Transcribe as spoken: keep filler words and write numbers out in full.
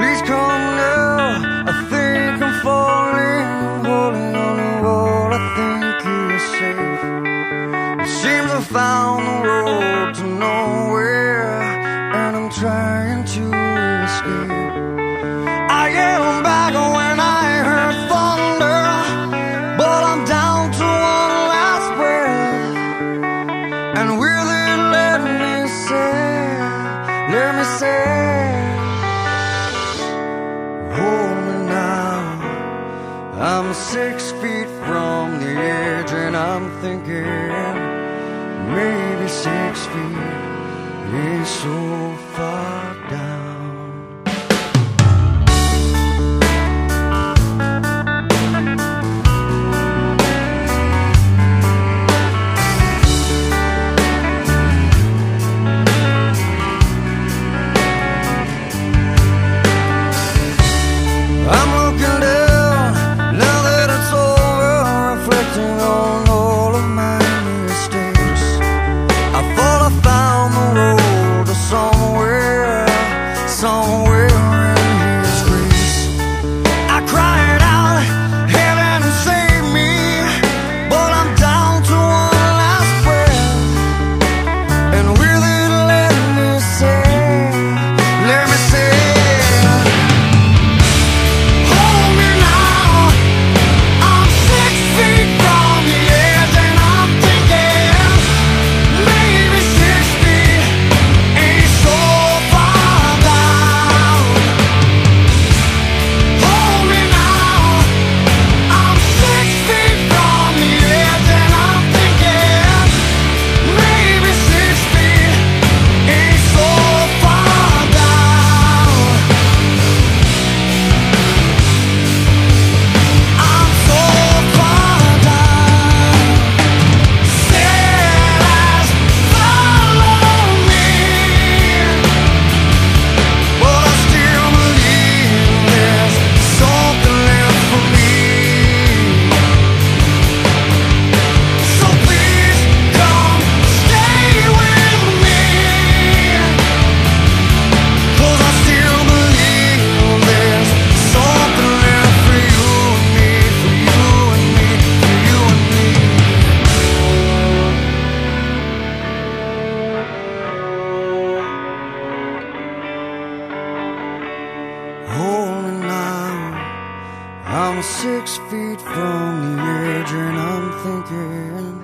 Please come now, I think I'm falling, holding on to what I think is safe. It seems I found the road to nowhere, and I'm trying to escape. I am back when I heard thunder, but I'm down to one last breath. And with it, let me say, let me say, hold me now. I'm six feet from the edge, and I'm thinking maybe six feet ain't so far down. I'm six feet from the edge, and I'm thinking